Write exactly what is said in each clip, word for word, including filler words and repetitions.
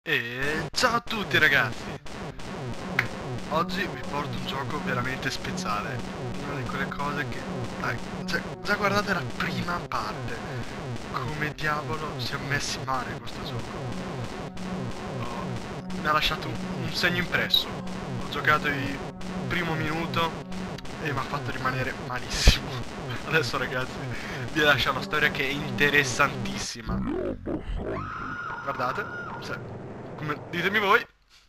E ciao a tutti ragazzi! Oggi vi porto un gioco veramente speciale. Una di quelle cose che... Dai, già, già guardate la prima parte. Come diavolo si è messi male questo gioco. Oh, mi ha lasciato un, un segno impresso. Ho giocato il primo minuto e mi ha fatto rimanere malissimo. Adesso ragazzi vi lascio una storia che è interessantissima. Guardate, se, come ditemi voi.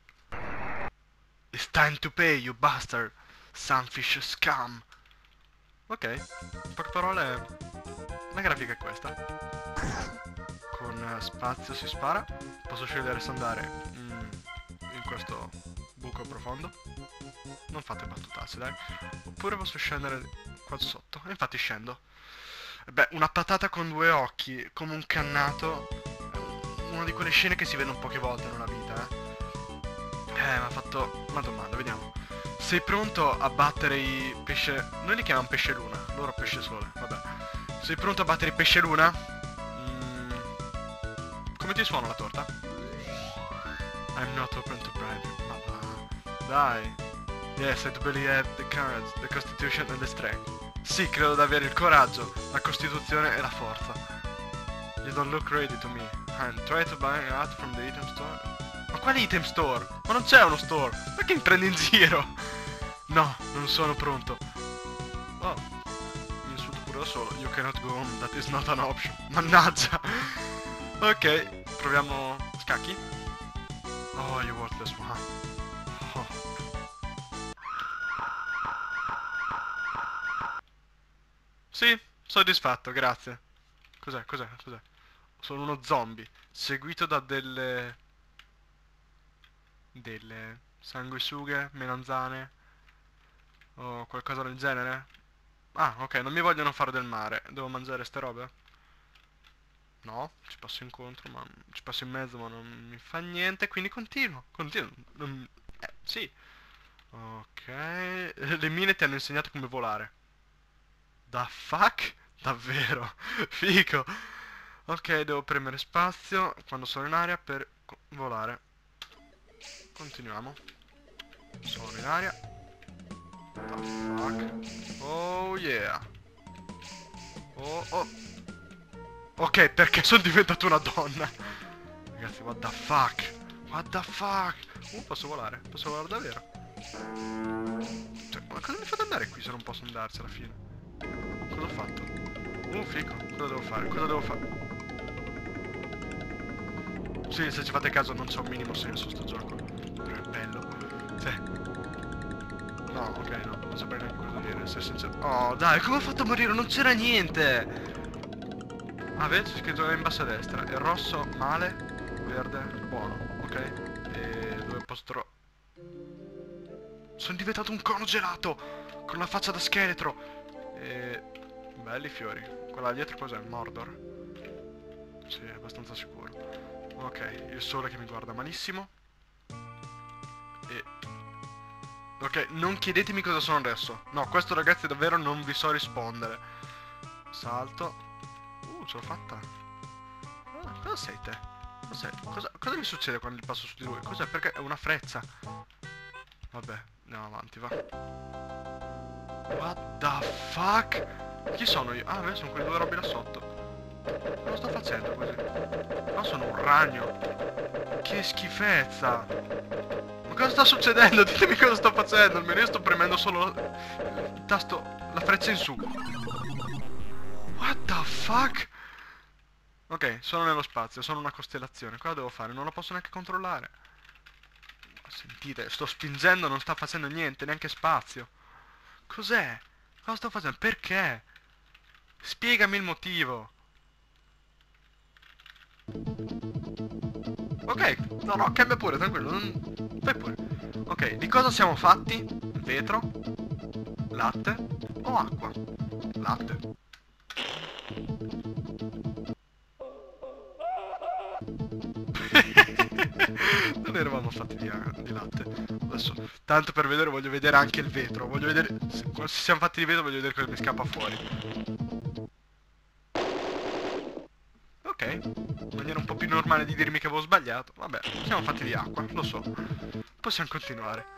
It's time to pay, you bastard! Sunfish scum! Ok, in poche parole, la grafica è questa. Con spazio si spara. Posso scegliere se andare mm, in questo buco profondo. Non fate battutacce, dai. Oppure posso scendere qua sotto. E infatti scendo. Beh, una patata con due occhi, come un cannato. Una di quelle scene che si vedono poche volte nella vita, eh. Eh, mi ha fatto una domanda, vediamo. Sei pronto a battere i pesce... Noi li chiamiamo pesce luna, loro pesce sole, vabbè. Sei pronto a battere i pesce luna? Mm, come ti suona la torta? I'm not open to bribe, ma va. Dai. Yes, I do believe I have the courage, the constitution and the strength. Sì, credo di avere il coraggio, la costituzione e la forza. You don't look ready to me. I'm trying to buy an out from the item store. Ma quale item store? Ma non c'è uno store! Perché mi prendi in giro? No, non sono pronto. Oh, mi insulto pure da solo. You cannot go home, that is not an option. Mannaggia! Ok, proviamo scacchi. Oh, you worthless one. Oh. Sì, soddisfatto, grazie. Cos'è, cos'è, cos'è? Sono uno zombie, seguito da delle... delle sanguisughe, melanzane o qualcosa del genere. Ah, ok, non mi vogliono fare del mare. Devo mangiare ste robe? No, ci passo incontro, ma ci passo in mezzo, ma non mi fa niente, quindi continuo, continuo. Non- Eh, sì. Ok, le mine ti hanno insegnato come volare. Da fuck? Davvero? Fico. Ok, devo premere spazio quando sono in aria per co- volare. Continuiamo. Sono in aria. The fuck? Oh yeah. Oh oh. Ok, perché sono diventato una donna? Ragazzi, what the fuck? What the fuck? Uh, posso volare? Posso volare davvero? Cioè, ma cosa mi fate andare qui se non posso andarci alla fine? Cosa ho fatto? Uh, fico. Cosa devo fare? Cosa devo fare? Sì, se ci fate caso non c'è un minimo senso sto gioco. Però è bello. Cioè... No, ok, no, non saprei neanche cosa dire, se sincero. Oh, dai, come ho fatto a morire? Non c'era niente! Ah, vedi, c'è scritto in basso a destra. Il rosso, male. Verde, buono, ok? E dove posso trovare... Sono diventato un cono gelato! Con la faccia da scheletro! E... belli fiori. Quella dietro cos'è? Mordor? Sì, è abbastanza sicuro. Ok, il sole che mi guarda malissimo. E... ok, non chiedetemi cosa sono adesso. No, questo ragazzi davvero non vi so rispondere. Salto. Uh, ce l'ho fatta. Ah, cosa sei te? Cos'è? Cosa, cosa mi succede quando passo su di lui? Cos'è? Perché è una frezza. Vabbè, andiamo avanti, va. What the fuck? Chi sono io? Ah, beh, sono quei due robe là sotto. Cosa sto facendo così? No, sono un ragno. Che schifezza. Ma cosa sta succedendo? Ditemi cosa sto facendo. Almeno io sto premendo solo il tasto, la freccia in su. What the fuck? Ok, sono nello spazio, sono una costellazione. Cosa devo fare? Non la posso neanche controllare. Sentite, sto spingendo, non sta facendo niente, neanche spazio. Cos'è? Cosa sto facendo? Perché? Spiegami il motivo. Ok, no, no, cambia pure, tranquillo. Non... fai pure. Ok, di cosa siamo fatti? Vetro? Latte? O acqua? Latte. Non eravamo fatti di, di latte. Adesso, tanto per vedere, voglio vedere anche il vetro. Voglio vedere. Se, se siamo fatti di vetro, voglio vedere cosa mi scappa fuori. Ok, ok. Maniera un po' più normale di dirmi che avevo sbagliato. Vabbè, siamo fatti di acqua, lo so. Possiamo continuare.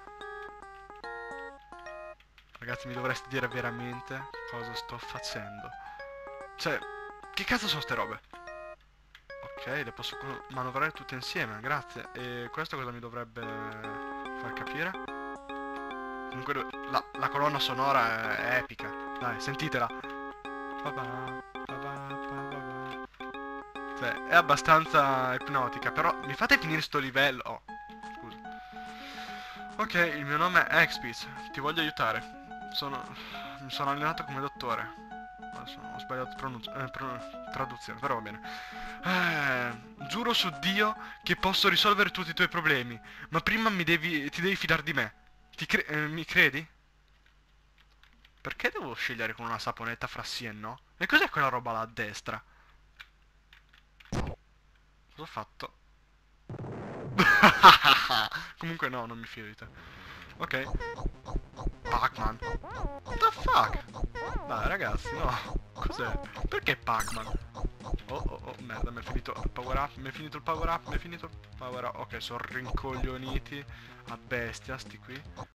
Ragazzi, mi dovreste dire veramente cosa sto facendo. Cioè, che cazzo sono ste robe? Ok, le posso manovrare tutte insieme, grazie. E questo cosa mi dovrebbe far capire? Comunque la, la colonna sonora è, è epica. Dai, sentitela. Ba-ba, ba-ba, ba-ba. Cioè, è abbastanza ipnotica, però mi fate finire sto livello. Oh, scusa. Ok, il mio nome è Expiz, ti voglio aiutare. Sono... mi sono allenato come dottore. Adesso ho sbagliato pronunci- eh, pro- traduzione, però va bene. Eh, giuro su Dio che posso risolvere tutti i tuoi problemi, ma prima mi devi, ti devi fidare di me. Ti cre- eh, mi credi? Perché devo scegliere con una saponetta fra sì e no? E cos'è quella roba là a destra? Cosa ho fatto? Comunque no, non mi fido di te. Ok. Pac-Man. What the fuck? Dai ragazzi, no. Cos'è? Perché Pac-Man? Oh oh oh, merda, mi è finito il power up, mi è finito il power up, mi è finito il power up. Ok, sono rincoglioniti a bestia sti qui.